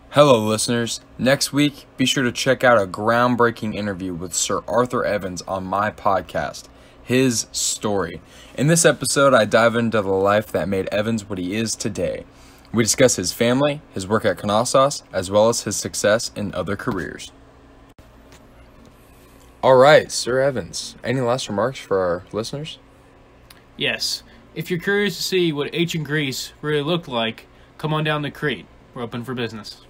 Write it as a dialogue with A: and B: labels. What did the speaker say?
A: Hello, listeners. Next week, be sure to check out a groundbreaking interview with Sir Arthur Evans on my podcast, His Story. In this episode, I dive into the life that made Evans what he is today. We discuss his family, his work at Knossos, as well as his success in other careers. All right, Sir Evans, any last remarks for our listeners?
B: Yes. If you're curious to see what ancient Greece really looked like, come on down to Crete. We're open for business.